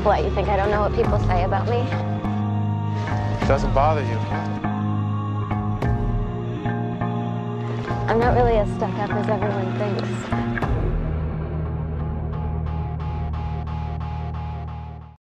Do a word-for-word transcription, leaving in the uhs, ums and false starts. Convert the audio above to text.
What, you think I don't know what people say about me? It doesn't bother you. I'm not really as stuck up as everyone thinks.